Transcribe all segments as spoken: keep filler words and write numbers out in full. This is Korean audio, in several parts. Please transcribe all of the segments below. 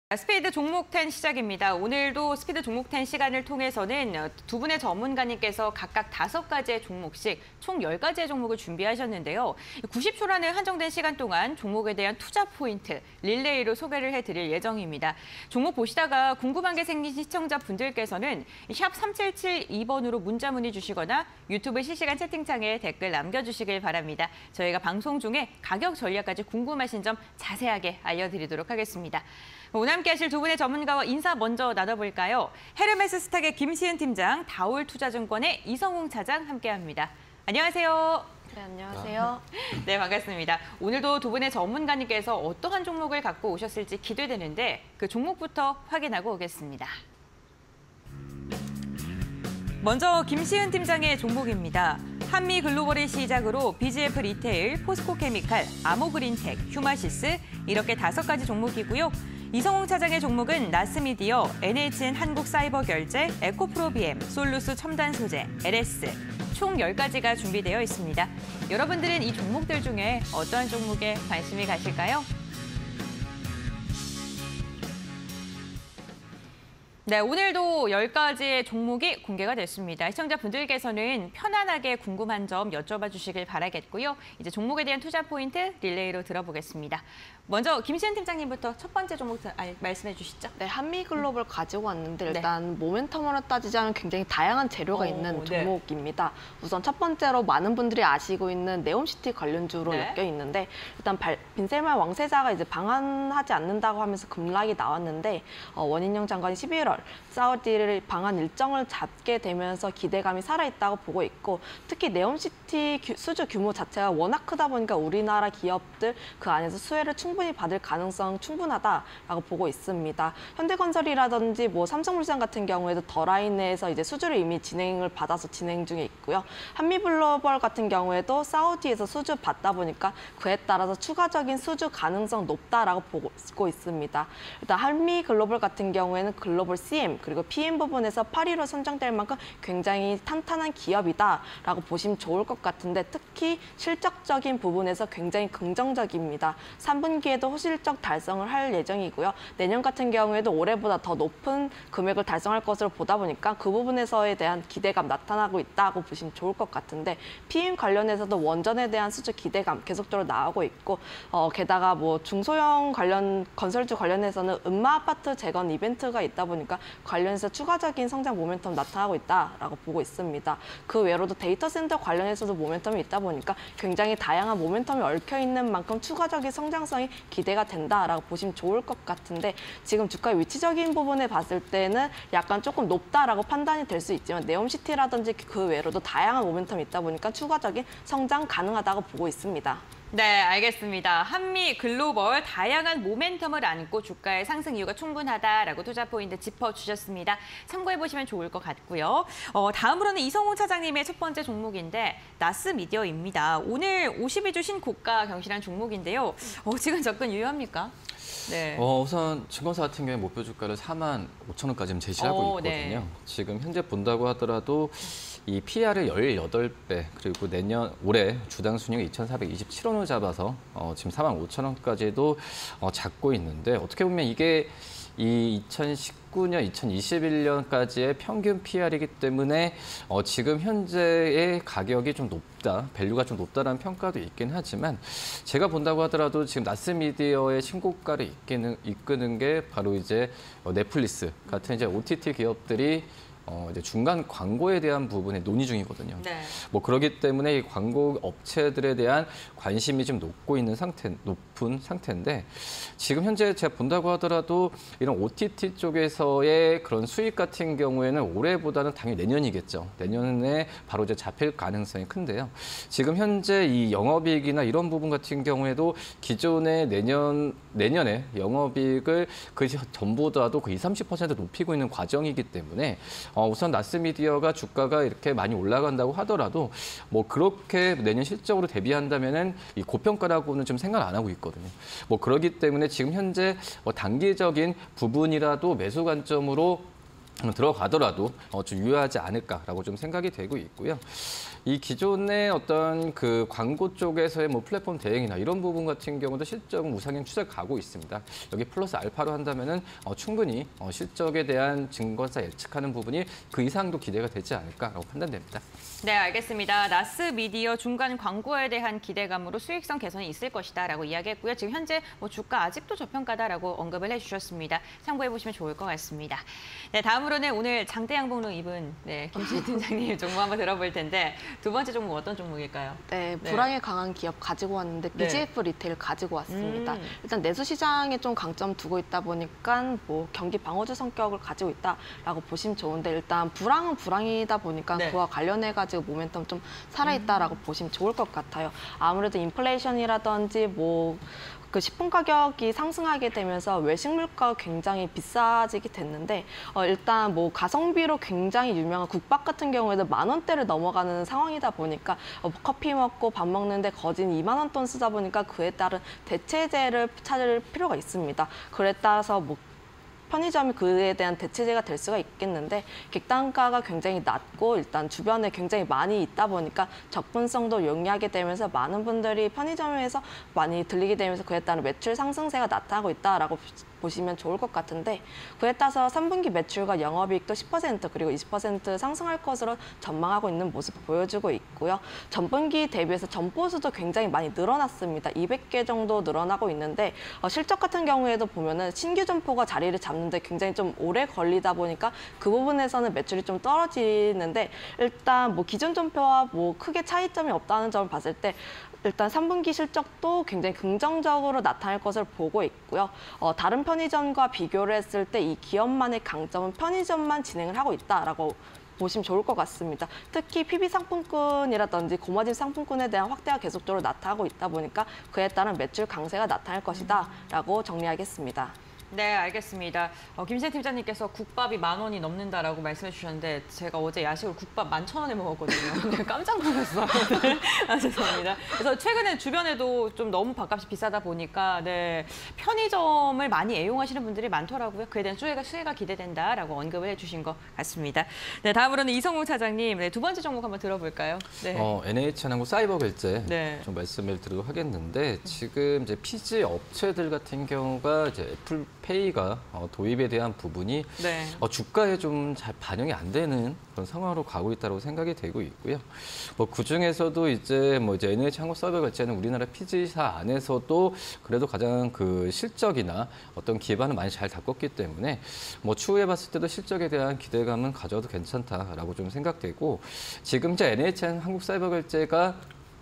스피드 종목 텐 시작입니다. 오늘도 스피드 종목 텐 시간을 통해서는 두 분의 전문가님께서 각각 다섯 가지의 종목씩 총 열 가지의 종목을 준비하셨는데요. 구십 초라는 한정된 시간 동안 종목에 대한 투자 포인트, 릴레이로 소개를 해드릴 예정입니다. 종목 보시다가 궁금한 게 생긴 시청자분들께서는 샵 삼칠칠이 번으로 문자 문의 주시거나 유튜브 실시간 채팅창에 댓글 남겨주시길 바랍니다. 저희가 방송 중에 가격 전략까지 궁금하신 점 자세하게 알려드리도록 하겠습니다. 오늘 함께 하실 두 분의 전문가와 인사 먼저 나눠볼까요? 헤르메스 스탁의 김시은 팀장, 다올투자증권의 이성웅 차장 함께합니다. 안녕하세요. 네, 안녕하세요. 네, 반갑습니다. 오늘도 두 분의 전문가님께서 어떠한 종목을 갖고 오셨을지 기대되는데 그 종목부터 확인하고 오겠습니다. 먼저 김시은 팀장의 종목입니다. 한미글로벌을 시작으로 비지에프 리테일, 포스코케미칼, 아모그린텍, 휴마시스 이렇게 다섯 가지 종목이고요. 이성웅 차장의 종목은 나스미디어, 엔에이치엔 한국사이버결제, 에코프로비엠, 솔루스 첨단소재, 엘에스 총 열 가지가 준비되어 있습니다. 여러분들은 이 종목들 중에 어떠한 종목에 관심이 가실까요? 네, 오늘도 열 가지의 종목이 공개가 됐습니다. 시청자분들께서는 편안하게 궁금한 점 여쭤봐 주시길 바라겠고요. 이제 종목에 대한 투자 포인트 릴레이로 들어보겠습니다. 먼저 김시은 팀장님부터 첫 번째 종목 말씀해 주시죠. 네, 한미글로벌 가지고 왔는데 일단 네. 모멘텀으로 따지자면 굉장히 다양한 재료가 오, 있는 네. 종목입니다. 우선 첫 번째로 많은 분들이 아시고 있는 네옴시티 관련주로 네. 엮여 있는데 일단 발, 빈셀만 왕세자가 이제 방한하지 않는다고 하면서 급락이 나왔는데 어, 원인영 장관이 십일월 사우디를 방한 일정을 잡게 되면서 기대감이 살아있다고 보고 있고 특히 네옴시티 규, 수주 규모 자체가 워낙 크다 보니까 우리나라 기업들 그 안에서 수혜를 충분히 받을 가능성 충분하다라고 보고 있습니다. 현대건설이라든지 뭐 삼성물산 같은 경우에도 더 라인 내에서 이제 수주를 이미 진행을 받아서 진행 중에 있고요. 한미글로벌 같은 경우에도 사우디에서 수주 받다 보니까 그에 따라서 추가적인 수주 가능성 높다라고 보고 있습니다. 일단 한미글로벌 같은 경우에는 글로벌 씨엠 그리고 피엠 부분에서 팔 위로 선정될 만큼 굉장히 탄탄한 기업이다라고 보시면 좋을 것 같은데 특히 실적적인 부분에서 굉장히 긍정적입니다. 삼 분기에도 호실적 달성을 할 예정이고요. 내년 같은 경우에도 올해보다 더 높은 금액을 달성할 것으로 보다 보니까 그 부분에서에 대한 기대감 나타나고 있다고 보시면 좋을 것 같은데 피엠 관련해서도 원전에 대한 수주 기대감 계속적으로 나오고 있고 어, 게다가 뭐 중소형 관련 건설주 관련해서는 음마 아파트 재건 이벤트가 있다 보니까 관련해서 추가적인 성장 모멘텀 나타나고 있다라고 보고 있습니다. 그 외로도 데이터 센터 관련해서도 모멘텀이 있다 보니까 굉장히 다양한 모멘텀이 얽혀 있는 만큼 추가적인 성장성이 기대가 된다라고 보시면 좋을 것 같은데 지금 주가의 위치적인 부분에 봤을 때는 약간 조금 높다라고 판단이 될 수 있지만 네옴시티라든지 그 외로도 다양한 모멘텀이 있다 보니까 추가적인 성장 가능하다고 보고 있습니다. 네, 알겠습니다. 한미 글로벌 다양한 모멘텀을 안고 주가의 상승 이유가 충분하다라고 투자 포인트 짚어주셨습니다. 참고해보시면 좋을 것 같고요. 어, 다음으로는 이성웅 차장님의 첫 번째 종목인데 나스미디어입니다. 오늘 오십이 주 신고가 경신한 종목인데요. 어, 지금 접근 유효합니까? 네. 어, 우선 증권사 같은 경우에 목표 주가를 사만 오천 원까지 지금 제시하고 오, 있거든요. 네. 지금 현재 본다고 하더라도 이 피이알을 열여덟 배 그리고 내년 올해 주당 순이익 이천사백이십칠 원을 잡아서 어, 지금 사만 오천 원까지도 어, 잡고 있는데 어떻게 보면 이게 이 이천십구 년, 이천이십일 년까지의 평균 피이알이기 때문에 어, 지금 현재의 가격이 좀 높다, 밸류가 좀 높다라는 평가도 있긴 하지만 제가 본다고 하더라도 지금 나스미디어의 신고가를 이끄는, 이끄는 게 바로 이제 넷플릭스 같은 이제 오티티 기업들이 어, 이제 중간 광고에 대한 부분에 논의 중이거든요. 네. 뭐 그렇기 때문에 이 광고 업체들에 대한 관심이 좀 높고 있는 상태, 높은 상태인데 지금 현재 제가 본다고 하더라도 이런 오티티 쪽에서의 그런 수익 같은 경우에는 올해보다는 당연히 내년이겠죠. 내년에 바로 이제 잡힐 가능성이 큰데요. 지금 현재 이 영업이익이나 이런 부분 같은 경우에도 기존의 내년 내년에 영업이익을 그 전보다도 그 이십, 삼십 퍼센트 높이고 있는 과정이기 때문에. 어, 우선 나스미디어가 주가가 이렇게 많이 올라간다고 하더라도 뭐 그렇게 내년 실적으로 대비한다면은 이 고평가라고는 좀 생각 안 하고 있거든요. 뭐 그렇기 때문에 지금 현재 뭐 단기적인 부분이라도 매수 관점으로 들어가더라도 어, 좀 유효하지 않을까라고 좀 생각이 되고 있고요. 이 기존의 어떤 그 광고 쪽에서의 뭐 플랫폼 대행이나 이런 부분 같은 경우도 실적은 우상향 추세가 가고 있습니다. 여기 플러스 알파로 한다면은 어, 충분히 어, 실적에 대한 증거사 예측하는 부분이 그 이상도 기대가 되지 않을까라고 판단됩니다. 네, 알겠습니다. 나스미디어 중간 광고에 대한 기대감으로 수익성 개선이 있을 것이다라고 이야기했고요. 지금 현재 뭐 주가 아직도 저평가다라고 언급을 해주셨습니다. 참고해 보시면 좋을 것 같습니다. 네, 다음으로는 오늘 장대 양복룩 입은 네, 김신혜 팀장님 종목 한번 들어볼 텐데 두 번째 종목 어떤 종목일까요? 네, 네. 불황에 강한 기업 가지고 왔는데 네. 비지에프 리테일 가지고 왔습니다. 음. 일단 내수 시장에 좀 강점 두고 있다 보니까 뭐 경기 방어주 성격을 가지고 있다라고 보시면 좋은데 일단 불황은 불황이다 보니까 네. 그와 관련해 가지고 모멘텀 좀 살아있다라고 음. 보시면 좋을 것 같아요. 아무래도 인플레이션이라든지 뭐 그 식품 가격이 상승하게 되면서 외식 물가가 굉장히 비싸지게 됐는데 어, 일단 뭐 가성비로 굉장히 유명한 국밥 같은 경우에도 만 원대를 넘어가는 상황이다 보니까 어, 커피 먹고 밥 먹는데 거진 이만 원 돈 쓰다 보니까 그에 따른 대체제를 찾을 필요가 있습니다. 그에 따라서 뭐 편의점이 그에 대한 대체제가 될 수가 있겠는데 객단가가 굉장히 낮고 일단 주변에 굉장히 많이 있다 보니까 접근성도 용이하게 되면서 많은 분들이 편의점에서 많이 들리게 되면서 그에 따른 매출 상승세가 나타나고 있다라고 보시면 좋을 것 같은데 그에 따라서 삼 분기 매출과 영업이익도 십 퍼센트 그리고 이십 퍼센트 상승할 것으로 전망하고 있는 모습을 보여주고 있고요. 전분기 대비해서 점포수도 굉장히 많이 늘어났습니다. 이백 개 정도 늘어나고 있는데 어, 실적 같은 경우에도 보면은 신규 점포가 자리를 잡는데 굉장히 좀 오래 걸리다 보니까 그 부분에서는 매출이 좀 떨어지는데 일단 뭐 기존 점포와 뭐 크게 차이점이 없다는 점을 봤을 때 일단 삼 분기 실적도 굉장히 긍정적으로 나타날 것을 보고 있고요. 어, 다른 편의점과 비교를 했을 때 이 기업만의 강점은 편의점만 진행을 하고 있다라고 보시면 좋을 것 같습니다. 특히 피비 상품권이라든지 고마진 상품권에 대한 확대가 계속적으로 나타나고 있다 보니까 그에 따른 매출 강세가 나타날 것이다라고 정리하겠습니다. 네, 알겠습니다. 어, 김신혜 팀장님께서 국밥이 만 원이 넘는다라고 말씀해 주셨는데 제가 어제 야식을 국밥 만 천 원에 먹었거든요. 네, 깜짝 놀랐어요. 네. 아, 죄송합니다. 그래서 최근에 주변에도 좀 너무 밥값이 비싸다 보니까 네, 편의점을 많이 애용하시는 분들이 많더라고요. 그에 대한 수혜가, 수혜가 기대된다라고 언급을 해주신 것 같습니다. 네, 다음으로는 이성우 차장님 네, 두 번째 종목 한번 들어볼까요? 네. 어, 엔에이치엔하고 사이버 결제 네. 좀 말씀을 드리도록 하겠는데 지금 이제 피지 업체들 같은 경우가 이제 애플 페이가 어, 도입에 대한 부분이 네. 어, 주가에 좀 잘 반영이 안 되는 그런 상황으로 가고 있다고 생각이 되고 있고요. 뭐 그 중에서도 이제 뭐 이제 엔에이치 한국 사이버 결제는 우리나라 피지사 안에서도 그래도 가장 그 실적이나 어떤 기반을 많이 잘 닦았기 때문에 뭐 추후에 봤을 때도 실적에 대한 기대감은 가져도 괜찮다라고 좀 생각되고 지금 이제 엔에이치 한국 사이버 결제가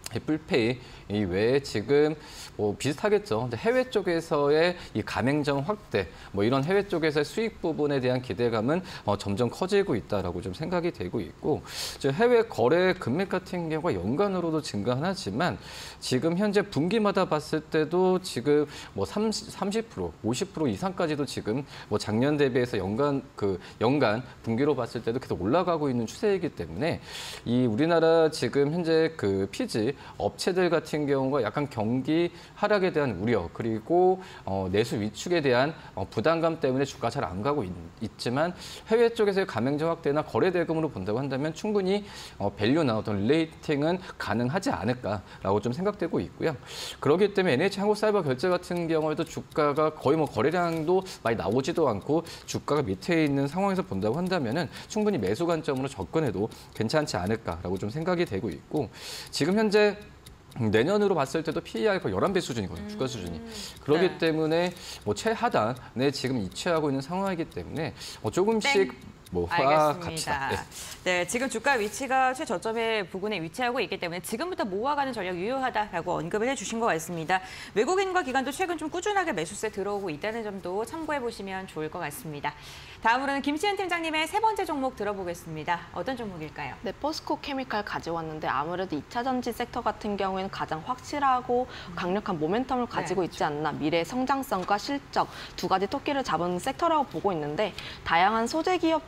애플페이 이외에 지금 뭐 비슷하겠죠. 근데 해외 쪽에서의 이 가맹점 확대, 뭐 이런 해외 쪽에서의 수익 부분에 대한 기대감은 어, 점점 커지고 있다라고 좀 생각이 되고 있고, 이제 해외 거래 금액 같은 경우가 연간으로도 증가하지만 지금 현재 분기마다 봤을 때도 지금 뭐 삼십, 삼십 퍼센트, 오십 퍼센트 이상까지도 지금 뭐 작년 대비해서 연간 그 연간 분기로 봤을 때도 계속 올라가고 있는 추세이기 때문에 이 우리나라 지금 현재 그 피지 업체들 같은 경우가 약간 경기 하락에 대한 우려 그리고 어, 내수 위축에 대한 어, 부담감 때문에 주가 잘 안 가고 있, 있지만 해외 쪽에서의 가맹점 확대나 거래 대금으로 본다고 한다면 충분히 어, 밸류나 어떤 릴레이팅은 가능하지 않을까라고 좀 생각되고 있고요. 그렇기 때문에 엔에이치 한국 사이버 결제 같은 경우에도 주가가 거의 뭐 거래량도 많이 나오지도 않고 주가가 밑에 있는 상황에서 본다고 한다면은 충분히 매수 관점으로 접근해도 괜찮지 않을까라고 좀 생각이 되고 있고 지금 현재 내년으로 봤을 때도 피이알 거의 열한 배 수준이거든요, 음. 주가 수준이. 그렇기 네. 때문에 뭐 최하단에 지금 이취하고 있는 상황이기 때문에 뭐 조금씩 땡. 뭐 알겠습니다. 갑시다. 네. 네, 지금 주가 위치가 최저점의 부근에 위치하고 있기 때문에 지금부터 모아가는 전략 유효하다라고 언급을 해주신 것 같습니다. 외국인과 기관도 최근 좀 꾸준하게 매수세 들어오고 있다는 점도 참고해 보시면 좋을 것 같습니다. 다음으로는 김시현 팀장님의 세 번째 종목 들어보겠습니다. 어떤 종목일까요? 네, 포스코 케미칼 가져왔는데 아무래도 이 차 전지 섹터 같은 경우에는 가장 확실하고 강력한 모멘텀을 가지고 네, 있지 않나 미래 성장성과 실적 두 가지 토끼를 잡은 섹터라고 보고 있는데 다양한 소재 기업들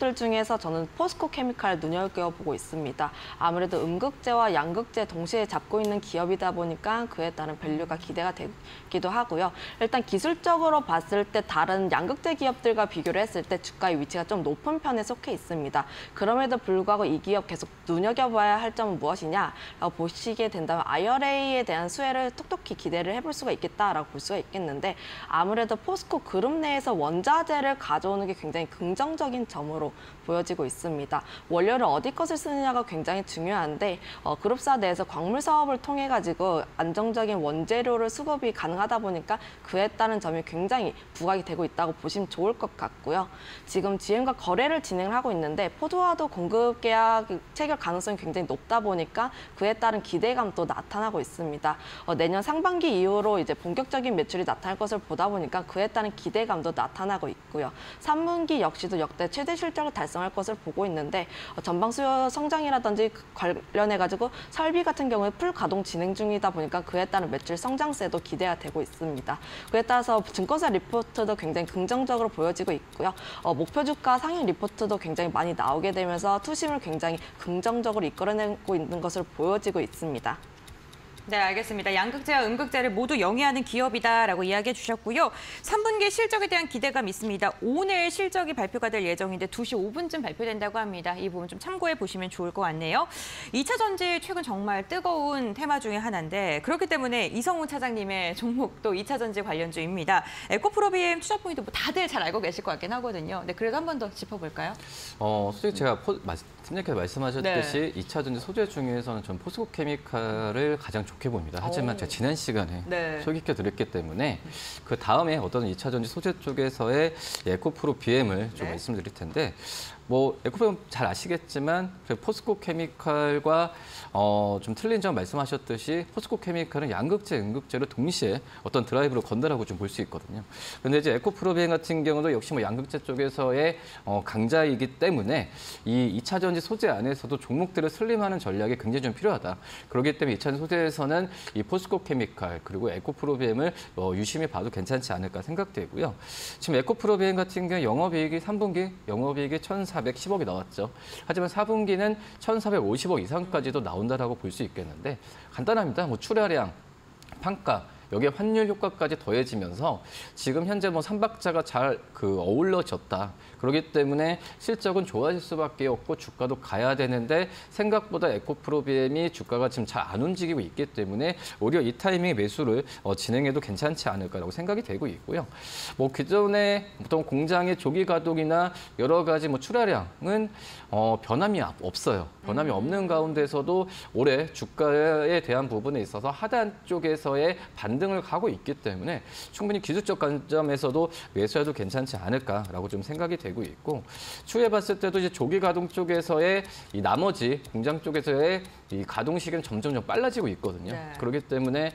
기업들 중에서 저는 포스코 케미칼 눈여겨보고 있습니다. 아무래도 음극재와 양극재 동시에 잡고 있는 기업이다 보니까 그에 따른 밸류가 기대가 되기도 하고요. 일단 기술적으로 봤을 때 다른 양극재 기업들과 비교를 했을 때 주가의 위치가 좀 높은 편에 속해 있습니다. 그럼에도 불구하고 이 기업 계속 눈여겨봐야 할 점은 무엇이냐라고 보시게 된다면 아이알에이에 대한 수혜를 톡톡히 기대를 해볼 수가 있겠다라고 볼 수가 있겠는데 아무래도 포스코 그룹 내에서 원자재를 가져오는 게 굉장히 긍정적인 점으로 보여지고 있습니다. 원료를 어디 것을 쓰느냐가 굉장히 중요한데 어, 그룹사 내에서 광물 사업을 통해 가지고 안정적인 원재료를 수급이 가능하다 보니까 그에 따른 점이 굉장히 부각이 되고 있다고 보시면 좋을 것 같고요. 지금 지엠과 거래를 진행을 하고 있는데 포도와도 공급 계약 체결 가능성이 굉장히 높다 보니까 그에 따른 기대감도 나타나고 있습니다. 어, 내년 상반기 이후로 이제 본격적인 매출이 나타날 것을 보다 보니까 그에 따른 기대감도 나타나고 있고요. 삼 분기 역시도 역대 최대 실적을 달성할 것을 보고 있는데 어, 전방 수요 성장이라든지 관련해가지고 설비 같은 경우에 풀 가동 진행 중이다 보니까 그에 따른 매출 성장세도 기대가 되고 있습니다. 그에 따라서 증권사 리포트도 굉장히 긍정적으로 보여지고 있고요. 어, 목표 주가 상향 리포트도 굉장히 많이 나오게 되면서 투심을 굉장히 긍정적으로 이끌어내고 있는 것을 보여지고 있습니다. 네, 알겠습니다. 양극재와 음극재를 모두 영위하는 기업이다라고 이야기해 주셨고요. 삼 분기 실적에 대한 기대감 있습니다. 오늘 실적이 발표가 될 예정인데 두 시 오 분쯤 발표된다고 합니다. 이 부분 좀 참고해 보시면 좋을 것 같네요. 이 차 전지 최근 정말 뜨거운 테마 중에 하나인데 그렇기 때문에 이성우 차장님의 종목도 이 차 전지 관련주입니다. 에코프로비엠 투자 포인트 뭐 다들 잘 알고 계실 것 같긴 하거든요. 네, 그래도 한 번 더 짚어볼까요? 어, 솔직히 제가 포, 팀장님께서 말씀하셨듯이 네. 이 차 전지 소재 중에서는 전 포스코 케미칼을 가장 좋게 봅니다. 하지만 오. 제가 지난 시간에 네. 소개시켜 드렸기 때문에 그 다음에 어떤 이 차 전지 소재 쪽에서의 에코프로 비엠을 좀 네. 말씀드릴 텐데 뭐 에코프로 잘 아시겠지만 포스코 케미칼과 어, 좀 틀린 점 말씀하셨듯이 포스코 케미칼은 양극재, 음극재를 동시에 어떤 드라이브로 건다라고 좀 볼 수 있거든요. 그런데 이제 에코프로비엠 같은 경우도 역시 뭐 양극재 쪽에서의 어, 강자이기 때문에 이 이 차 전지 소재 안에서도 종목들을 슬림하는 전략이 굉장히 좀 필요하다. 그렇기 때문에 이 차 전지 소재에서는 이 포스코 케미칼 그리고 에코프로비엠을 어, 유심히 봐도 괜찮지 않을까 생각되고요. 지금 에코프로비엠 같은 경우 영업이익이 삼 분기 영업이익이 천사백십억이 나왔죠. 하지만 사 분기는 천사백오십억 이상까지도 나온다라고 볼 수 있겠는데 간단합니다. 뭐 출하량, 판가 여기에 환율 효과까지 더해지면서 지금 현재 뭐 삼박자가 잘 그 어울러졌다. 그렇기 때문에 실적은 좋아질 수밖에 없고 주가도 가야 되는데 생각보다 에코프로비엠이 주가가 지금 잘 안 움직이고 있기 때문에 오히려 이 타이밍에 매수를 어, 진행해도 괜찮지 않을까라고 생각이 되고 있고요. 뭐 기존에 보통 공장의 조기 가동이나 여러 가지 뭐 출하량은 어, 변함이 없어요. 변함이 없는 가운데서도 올해 주가에 대한 부분에 있어서 하단 쪽에서의 반등을 가고 있기 때문에 충분히 기술적 관점에서도 매수해도 괜찮지 않을까라고 좀 생각이 되고 있고 추후에 봤을 때도 이제 조기 가동 쪽에서의 이 나머지 공장 쪽에서의 이 가동 시기는 점점 좀 빨라지고 있거든요. 네. 그렇기 때문에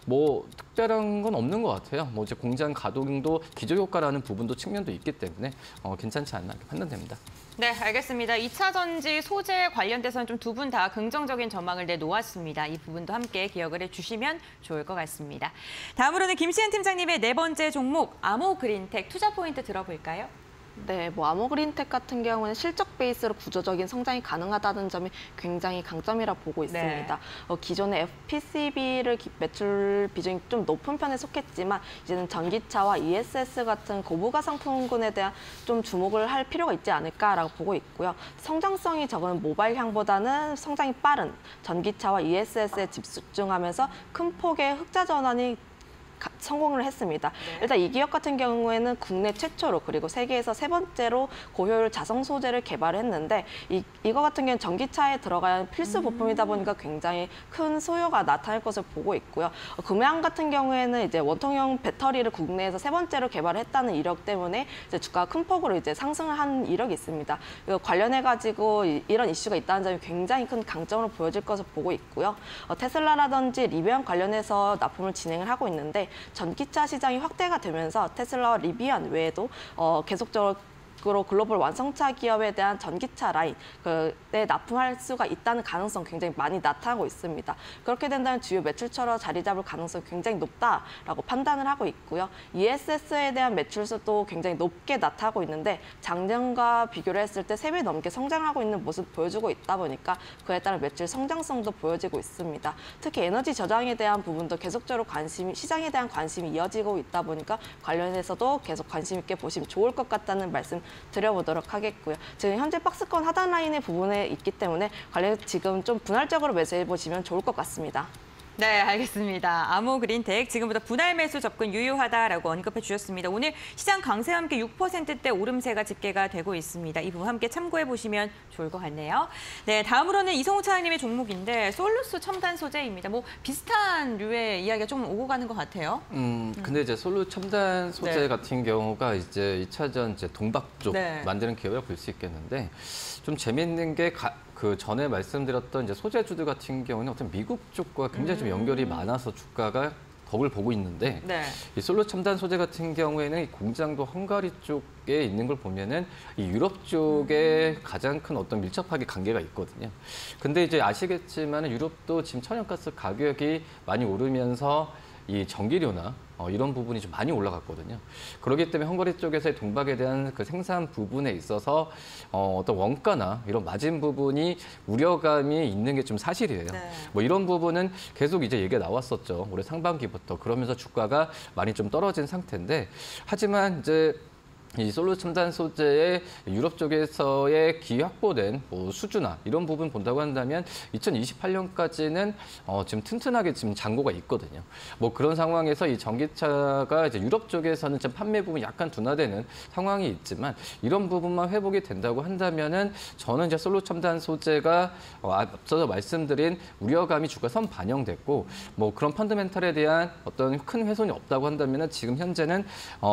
뭐 특별한 건 없는 것 같아요. 뭐 이제 공장 가동도 기저 효과라는 부분도 측면도 있기 때문에 어, 괜찮지 않나 판단됩니다. 네, 알겠습니다. 이 차 전지 소재 관련돼서는 좀 두 분 다 긍정적인 전망을 내놓았습니다. 이 부분도 함께 기억을 해주시면 좋을 것 같습니다. 다음으로는 김시은 팀장님의 네 번째 종목 아모그린텍 투자 포인트 들어볼까요? 네, 뭐 아모그린텍 같은 경우는 실적 베이스로 구조적인 성장이 가능하다는 점이 굉장히 강점이라 보고 있습니다. 네. 어, 기존의 에프피씨비를 매출 비중이 좀 높은 편에 속했지만 이제는 전기차와 이에스에스 같은 고부가 상품군에 대한 좀 주목을 할 필요가 있지 않을까라고 보고 있고요. 성장성이 적은 모바일향보다는 성장이 빠른 전기차와 이에스에스에 집중하면서 큰 폭의 흑자 전환이 성공을 했습니다. 네. 일단 이 기업 같은 경우에는 국내 최초로 그리고 세계에서 세 번째로 고효율 자성 소재를 개발했는데 이, 이거 같은 경우는 전기차에 들어가야 필수 부품이다 보니까 굉장히 큰 수요가 나타날 것을 보고 있고요. 어, 금양 같은 경우에는 이제 원통형 배터리를 국내에서 세 번째로 개발했다는 이력 때문에 이제 주가가 큰 폭으로 이제 상승을 한 이력이 있습니다. 이거 관련해 가지고 이런 이슈가 있다는 점이 굉장히 큰 강점으로 보여질 것을 보고 있고요. 어, 테슬라라든지 리비안 관련해서 납품을 진행을 하고 있는데 전기차 시장이 확대가 되면서 테슬라와 리비안 외에도 어, 계속적으로 그리고 글로벌 완성차 기업에 대한 전기차 라인 그에 납품할 수가 있다는 가능성 굉장히 많이 나타나고 있습니다. 그렇게 된다면 주요 매출처로 자리 잡을 가능성이 굉장히 높다라고 판단을 하고 있고요. 이에스에스에 대한 매출수도 굉장히 높게 나타나고 있는데 작년과 비교를 했을 때 세 배 넘게 성장하고 있는 모습 보여주고 있다 보니까 그에 따른 매출 성장성도 보여지고 있습니다. 특히 에너지 저장에 대한 부분도 계속적으로 관심이 시장에 대한 관심이 이어지고 있다 보니까 관련해서도 계속 관심 있게 보시면 좋을 것 같다는 말씀 드려보도록 하겠고요. 지금 현재 박스권 하단 라인의 부분에 있기 때문에 관련 지금 좀 분할적으로 매수해 보시면 좋을 것 같습니다. 네, 알겠습니다. 아모그린텍 지금부터 분할 매수 접근 유효하다라고 언급해 주셨습니다. 오늘 시장 강세와 함께 육 퍼센트대 오름세가 집계가 되고 있습니다. 이 부분 함께 참고해 보시면 좋을 것 같네요. 네, 다음으로는 이성우 차장님의 종목인데 솔루스 첨단 소재입니다. 뭐 비슷한 류의 이야기가 좀 오고 가는 것 같아요. 음, 근데 이제 솔루 첨단 소재 네. 같은 경우가 이제 이 차전 이제 동박 쪽 네. 만드는 기업이라고 볼 수 있겠는데 좀 재밌는 게 그 전에 말씀드렸던 이제 소재주들 같은 경우는 어떤 미국 쪽과 굉장히 좀 연결이 많아서 주가가 덕을 보고 있는데 네. 이 솔루 첨단 소재 같은 경우에는 이 공장도 헝가리 쪽에 있는 걸 보면은 이 유럽 쪽에 가장 큰 어떤 밀접하게 관계가 있거든요. 근데 이제 아시겠지만 유럽도 지금 천연가스 가격이 많이 오르면서 이 전기료나 어, 이런 부분이 좀 많이 올라갔거든요. 그렇기 때문에 헝가리 쪽에서의 동박에 대한 그 생산 부분에 있어서 어, 어떤 원가나 이런 마진 부분이 우려감이 있는 게 좀 사실이에요. 네. 뭐 이런 부분은 계속 이제 얘기가 나왔었죠. 올해 상반기부터. 그러면서 주가가 많이 좀 떨어진 상태인데 하지만 이제 이 솔루 첨단 소재의 유럽 쪽에서의 기회 확보된 뭐 수주나 이런 부분 본다고 한다면 이천이십팔 년까지는 어 지금 튼튼하게 지금 잔고가 있거든요. 뭐 그런 상황에서 이 전기차가 이제 유럽 쪽에서는 좀 판매 부분이 약간 둔화되는 상황이 있지만 이런 부분만 회복이 된다고 한다면은 저는 이제 솔루 첨단 소재가 어 앞서서 말씀드린 우려감이 주가 선 반영됐고 뭐 그런 펀더멘탈에 대한 어떤 큰 훼손이 없다고 한다면은 지금 현재는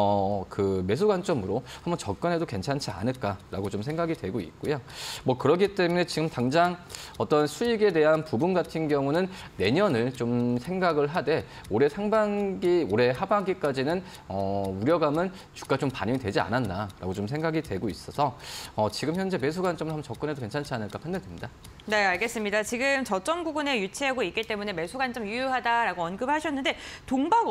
어 그 매수 관점으로 한번 접근해도 괜찮지 않을까라고 좀 생각이 되고 있고요. 뭐 그렇기 때문에 지금 당장 어떤 수익에 대한 부분 같은 경우는 내년을 좀 생각을 하되 올해 상반기, 올해 하반기까지는 어, 우려감은 주가 좀 반영이 되지 않았나라고 좀 생각이 되고 있어서 어, 지금 현재 매수 관점을 한번 접근해도 괜찮지 않을까 판단됩니다. 네, 알겠습니다. 지금 저점 부근에 위치하고 있기 때문에 매수 관점 유효하다라고 언급하셨는데 동박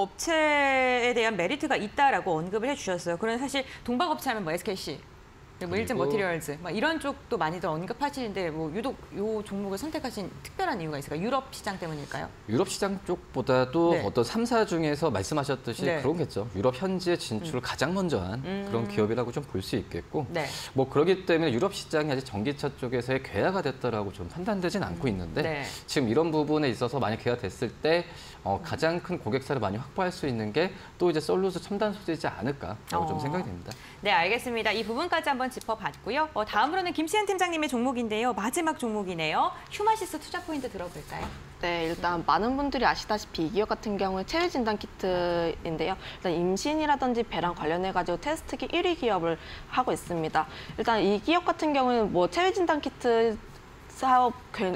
업체에 대한 메리트가 있다라고 언급을 해주셨어요. 그런데 사실 동박 업체 하면 뭐 에스케이씨, 뭐 일젠 그리고- 머티리얼즈, 막 이런 쪽도 많이들 언급하시는데 뭐 유독 이 종목을 선택하신 특별한 이유가 있을까요? 유럽 시장 때문일까요? 유럽 시장 쪽보다도 네. 어떤 삼 사 중에서 말씀하셨듯이 네. 그런겠죠. 유럽 현지에 진출을 가장 먼저 한 음. 그런 기업이라고 좀 볼 수 있겠고 네. 뭐 그렇기 때문에 유럽 시장이 아직 전기차 쪽에서의 괴화가 됐다라고 좀 판단되진 않고 있는데 네. 지금 이런 부분에 있어서 만약 괴화 됐을 때 어, 가장 큰 고객사를 많이 확보할 수 있는 게 또 이제 솔루스 첨단 소재이지 않을까라고 어. 좀 생각이 됩니다. 네, 알겠습니다. 이 부분까지 한번 짚어봤고요. 어, 다음으로는 김시현 팀장님의 종목인데요. 마지막 종목이네요. 휴마시스 투자 포인트 들어볼까요? 네, 일단 많은 분들이 아시다시피 이 기업 같은 경우는 체외 진단 키트인데요. 일단 임신이라든지 배랑 관련해가지고 테스트기 일 위 기업을 하고 있습니다. 일단 이 기업 같은 경우는 뭐 체외 진단 키트 사업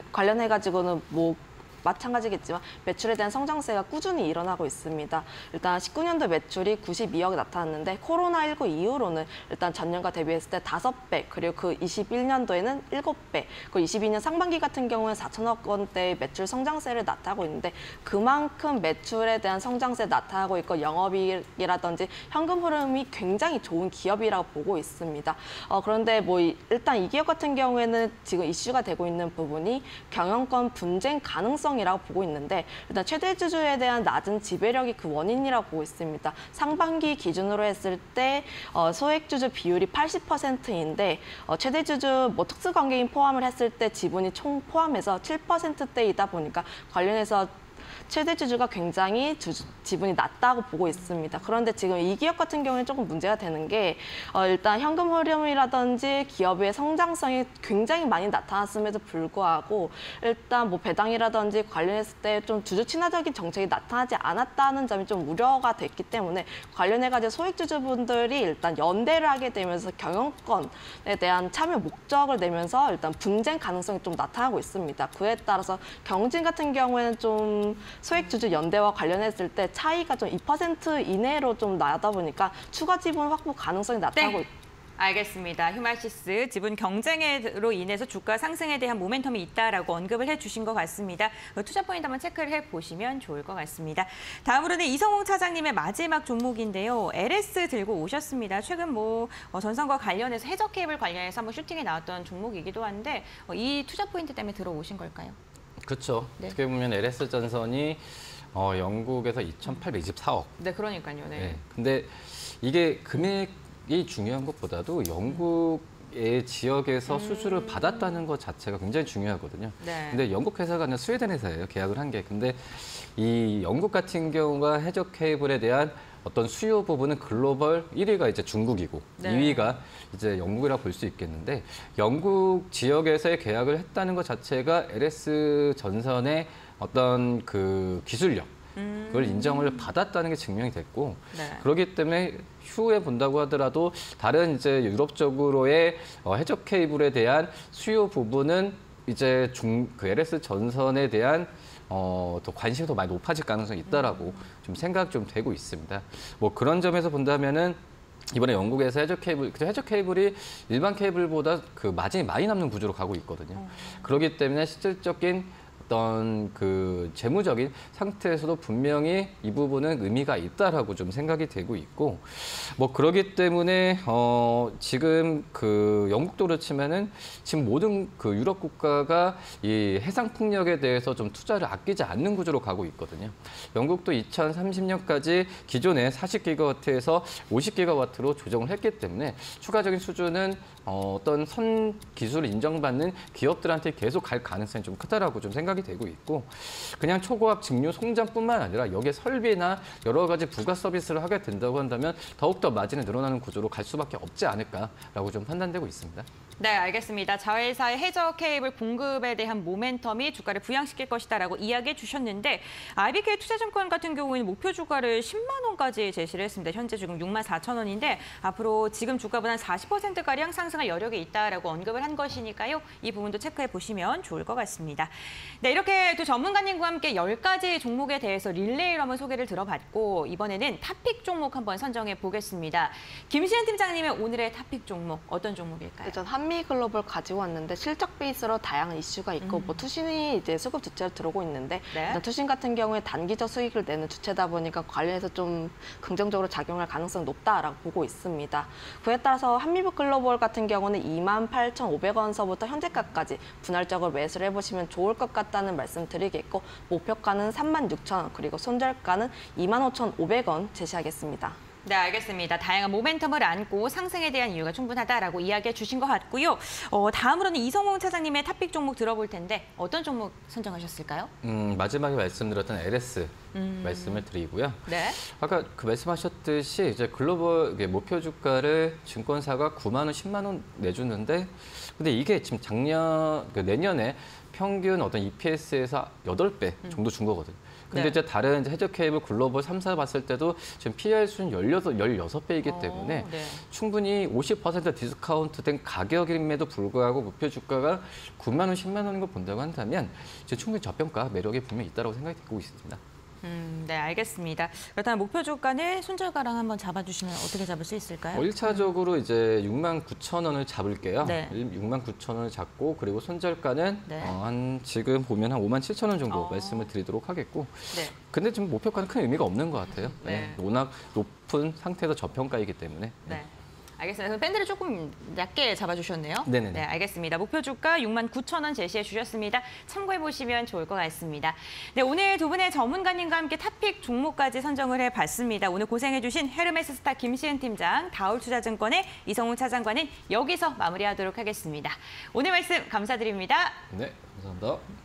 관련해가지고는 뭐 마찬가지겠지만 매출에 대한 성장세가 꾸준히 일어나고 있습니다. 일단 십구 년도 매출이 구십이억 나타났는데 코로나십구 이후로는 일단 전년과 대비했을 때 다섯 배, 그리고 그 이십일 년도에는 일곱 배, 그리고 이십이 년 상반기 같은 경우는 사천억 원대의 매출 성장세를 나타나고 있는데 그만큼 매출에 대한 성장세 나타나고 있고 영업이익이라든지 현금 흐름이 굉장히 좋은 기업이라고 보고 있습니다. 어, 그런데 뭐 이, 일단 이 기업 같은 경우에는 지금 이슈가 되고 있는 부분이 경영권 분쟁 가능성 이라고 보고 있는데 일단 최대 주주에 대한 낮은 지배력이 그 원인이라고 보고 있습니다. 상반기 기준으로 했을 때 어, 소액 주주 비율이 팔십 퍼센트인데 어, 최대 주주 뭐 특수관계인 포함을 했을 때 지분이 총 포함해서 칠 퍼센트대이다 보니까 관련해서 최대 주주가 굉장히 주주, 지분이 낮다고 보고 있습니다. 그런데 지금 이 기업 같은 경우에 조금 문제가 되는 게 어, 일단 현금 흐름이라든지 기업의 성장성이 굉장히 많이 나타났음에도 불구하고 일단 뭐 배당이라든지 관련했을 때 좀 주주 친화적인 정책이 나타나지 않았다는 점이 좀 우려가 됐기 때문에 관련해가지고 소액 주주분들이 일단 연대를 하게 되면서 경영권에 대한 참여 목적을 내면서 일단 분쟁 가능성이 좀 나타나고 있습니다. 그에 따라서 경진 같은 경우에는 좀 소액 주주 연대와 관련했을 때 차이가 좀 이 퍼센트 이내로 좀 나다 보니까 추가 지분 확보 가능성이 나타나고 네. 있 알겠습니다. 휴마시스 지분 경쟁으로 인해서 주가 상승에 대한 모멘텀이 있다라고 언급을 해주신 것 같습니다. 투자 포인트 한번 체크를 해보시면 좋을 것 같습니다. 다음으로는 이성웅 차장님의 마지막 종목인데요. 엘에스 들고 오셨습니다. 최근 뭐 전선과 관련해서 해저 케이블 관련해서 한번 슈팅에 나왔던 종목이기도 한데 이 투자 포인트 때문에 들어오신 걸까요? 그렇죠. 네. 어떻게 보면 엘에스 전선이 어, 영국에서 이천팔백이십사억. 네, 그러니까요. 네. 네. 근데 이게 금액이 중요한 것보다도 영국의 지역에서 음. 수주를 받았다는 것 자체가 굉장히 중요하거든요. 네. 근데 영국 회사가 아니라 스웨덴 회사예요. 계약을 한 게. 근데 이 영국 같은 경우가 해저 케이블에 대한 어떤 수요 부분은 글로벌 일 위가 이제 중국이고 네. 이 위가 이제 영국이라 볼 수 있겠는데 영국 지역에서의 계약을 했다는 것 자체가 엘에스 전선의 어떤 그 기술력 음. 그걸 인정을 받았다는 게 증명이 됐고 네. 그렇기 때문에 휴에 본다고 하더라도 다른 이제 유럽 쪽으로의 어, 해저 케이블에 대한 수요 부분은 이제 중 그 엘에스 전선에 대한 어, 더 관심이 더 많이 높아질 가능성이 있다라고 음. 좀 생각 좀 되고 있습니다. 뭐 그런 점에서 본다면은 이번에 영국에서 해저 케이블, 그 해저 케이블이 일반 케이블보다 그 마진이 많이 남는 구조로 가고 있거든요. 어. 그렇기 때문에 실질적인 어떤 그 재무적인 상태에서도 분명히 이 부분은 의미가 있다라고 좀 생각이 되고 있고 뭐 그러기 때문에 어 지금 그 영국도 그렇지만은 지금 모든 그 유럽 국가가 이 해상 풍력에 대해서 좀 투자를 아끼지 않는 구조로 가고 있거든요. 영국도 이천삼십 년까지 기존의 사십 기가와트에서 오십 기가와트로 조정을 했기 때문에 추가적인 수주는 어, 어떤 선 기술을 인정받는 기업들한테 계속 갈 가능성이 좀 크다라고 좀 생각이 되고 있고 그냥 초고압 직류 송장뿐만 아니라 여기에 설비나 여러 가지 부가 서비스를 하게 된다고 한다면 더욱더 마진이 늘어나는 구조로 갈 수밖에 없지 않을까라고 좀 판단되고 있습니다. 네, 알겠습니다. 자회사의 해저 케이블 공급에 대한 모멘텀이 주가를 부양시킬 것이다라고 이야기해 주셨는데 아이비케이 투자증권 같은 경우에는 목표 주가를 십만 원까지 제시를 했습니다. 현재 지금 육만 사천 원인데 앞으로 지금 주가보다 사십 퍼센트가량 상승할 여력이 있다라고 언급을 한 것이니까요. 이 부분도 체크해 보시면 좋을 것 같습니다. 네, 이렇게 두 전문가님과 함께 열 가지 종목에 대해서 릴레이로 한번 소개를 들어봤고 이번에는 탑픽 종목 한번 선정해 보겠습니다. 김시현 팀장님의 오늘의 탑픽 종목 어떤 종목일까요? 전 한미 글로벌 가지고 왔는데 실적 베이스로 다양한 이슈가 있고 음. 뭐 투신이 이제 수급 주체로 들어오고 있는데 네. 일단 투신 같은 경우에 단기적 수익을 내는 주체다 보니까 관련해서 좀 긍정적으로 작용할 가능성이 높다라고 보고 있습니다. 그에 따라서 한미부 글로벌 같은 경우는 이만 팔천오백 원서부터 현재가까지 분할적으로 매수를 해보시면 좋을 것 같다는 말씀 드리겠고 목표가는 삼만 육천 원 그리고 손절가는 이만 오천오백 원 제시하겠습니다. 네, 알겠습니다. 다양한 모멘텀을 안고 상승에 대한 이유가 충분하다라고 이야기해 주신 것 같고요. 어, 다음으로는 이성웅 차장님의 탑픽 종목 들어볼 텐데 어떤 종목 선정하셨을까요? 음, 마지막에 말씀드렸던 엘에스 음. 말씀을 드리고요. 네. 아까 그 말씀하셨듯이 이제 글로벌 이게 목표 주가를 증권사가 구만 원, 십만 원 내주는데 근데 이게 지금 작년 그 내년에 평균 어떤 이피에스에서 여덟 배 정도 준 거거든요. 근데 네. 이제 다른 이제 해저 케이블 글로벌 삼 사 봤을 때도 지금 피이알 수는 열여섯, 열여섯 배이기 때문에 어, 네. 충분히 오십 퍼센트 디스카운트된 가격임에도 불구하고 목표 주가가 구만 원, 십만 원인 걸 본다고 한다면 이제 충분히 저평가 매력이 분명히 있다고 생각이 되고 있습니다. 음, 네, 알겠습니다. 그렇다면 목표 주가는 손절가랑 한번 잡아주시면 어떻게 잡을 수 있을까요? 일 차적으로 이제 육만 구천 원을 잡을게요. 네. 육만 구천 원을 잡고 그리고 손절가는 네. 어, 한 지금 보면 한 오만 칠천 원 정도 어. 말씀을 드리도록 하겠고 네. 근데 지금 목표가는 큰 의미가 없는 것 같아요. 네. 네. 워낙 높은 상태에서 저평가이기 때문에. 네. 알겠습니다. 그럼 밴드를 조금 얇게 잡아주셨네요. 네네네. 네, 알겠습니다. 목표 주가 육만 구천 원 제시해 주셨습니다. 참고해 보시면 좋을 것 같습니다. 네, 오늘 두 분의 전문가님과 함께 탑픽 종목까지 선정을 해봤습니다. 오늘 고생해 주신 헤르메스 스타 김시은 팀장, 다올투자증권의 이성웅 차장과는 여기서 마무리하도록 하겠습니다. 오늘 말씀 감사드립니다. 네, 감사합니다.